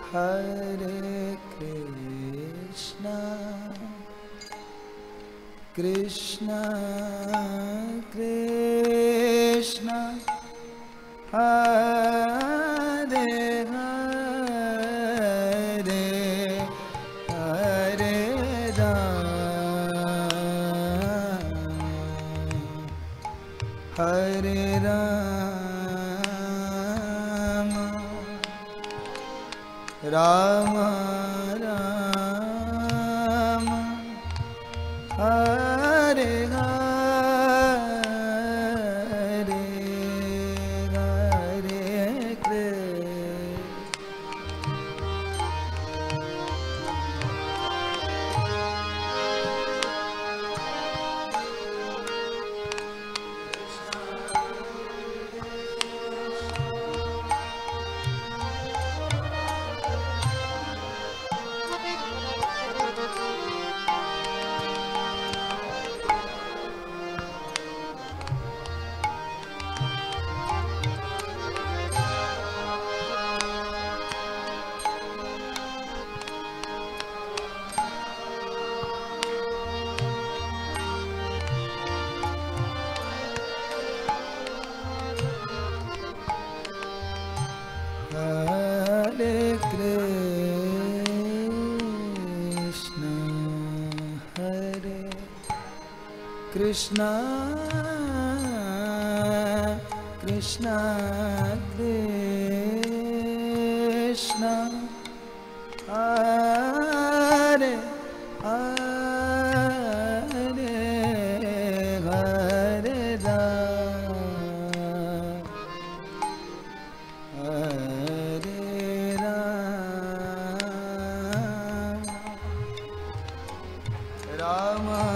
Hare Krishna, Krishna Krishna, Hare Hare, Hare Rama, Hare Rama, Rama Rama, Hare Hare, Hare Krishna, Krishna Krishna, Hare Hare, Hare Rama,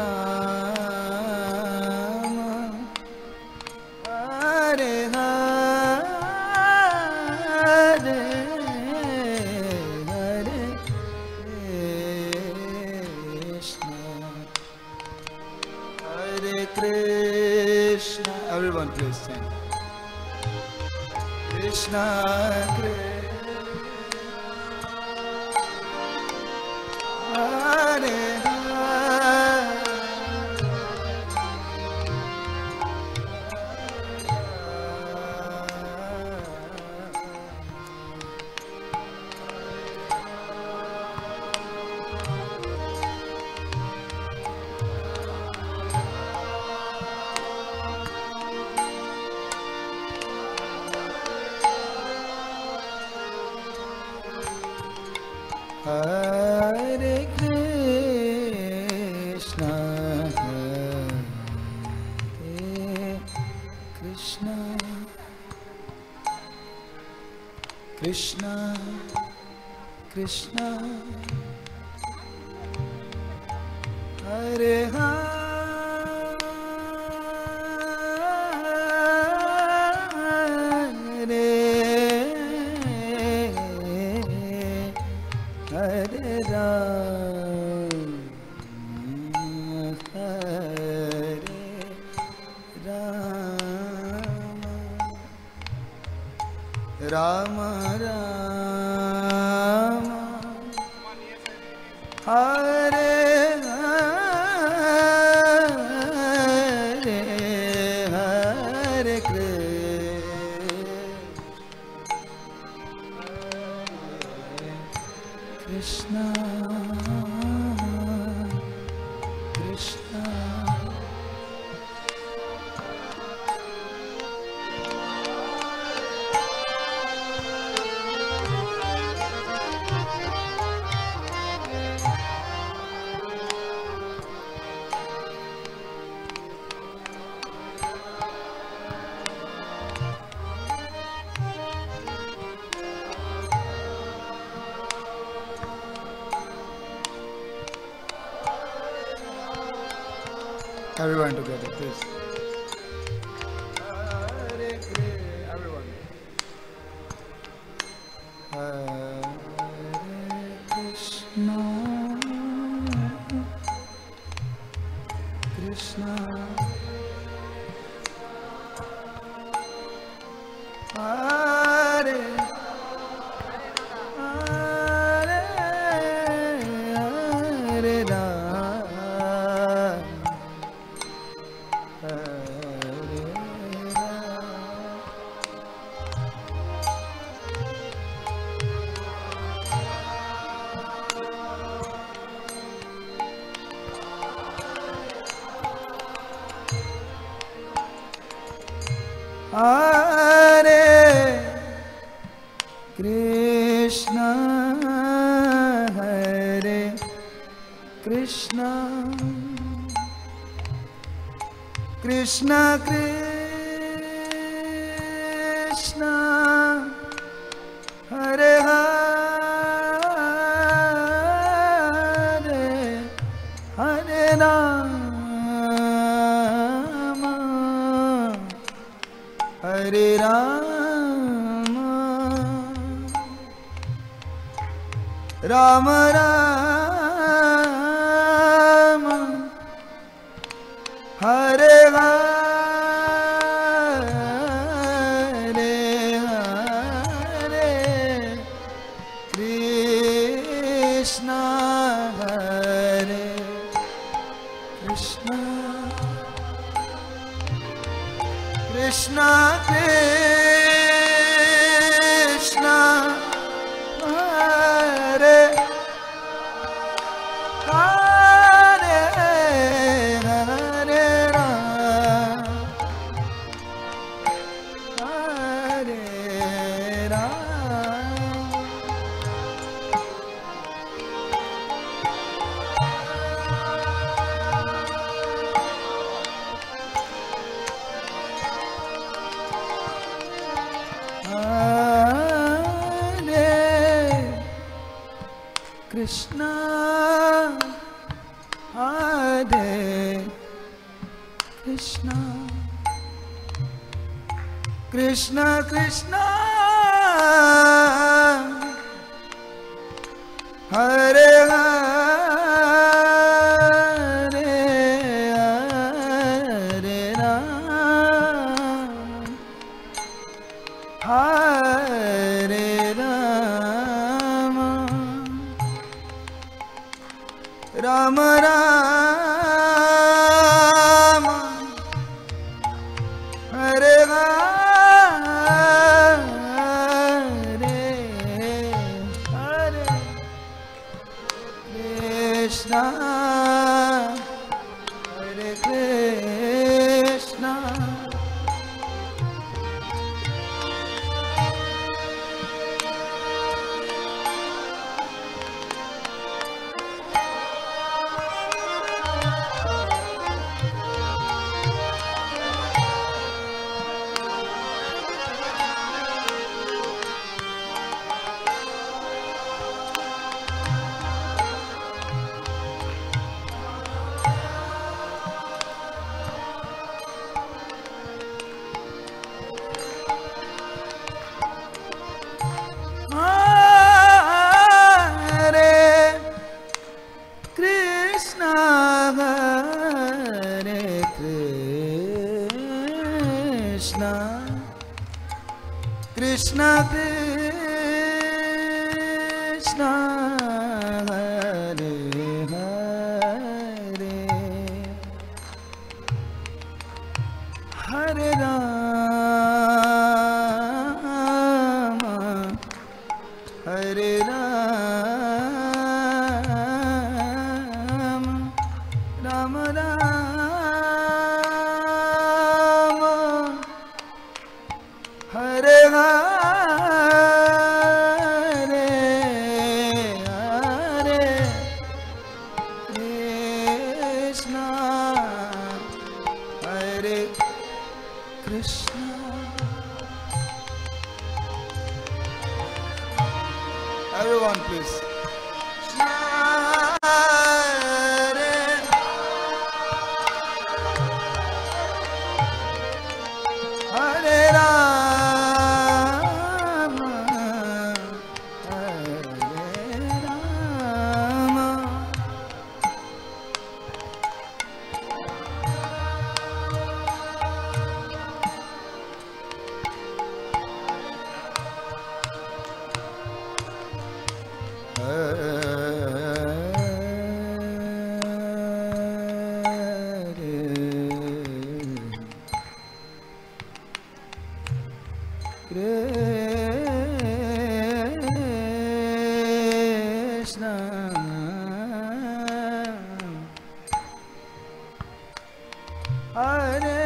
Krishna, everyone please sing. Krishna, Krishna, Hare Hare Krishna, Hare Krishna, Krishna Krishna, Hare Hare, Hare Rama, Rama, Hare Hare, Hare Krishna, Krishna. Everyone together, please. Hare Krishna, everyone. Hare Krishna, Krishna, Hare Hare. Krishna Hare Krishna Krishna Krishna Hare Hare Hare Rama Hare Rama Rama Rama Hare Hare Hare Krishna Hare Krishna Krishna Krishna Hare Hare Hare Rama Hare Krishna Hare Krishna Krishna Krishna Hare Hare Hare Rama Hare Rama Rama Rama Hare Hare Hare Krishna Hare Krishna Krishna Krishna Hare Hare Hare Rama Hare Rama Rama Rama Hare Hare Hare Krishna Hare Krishna Everyone please Hare Rama Hare Rama Krishna Hare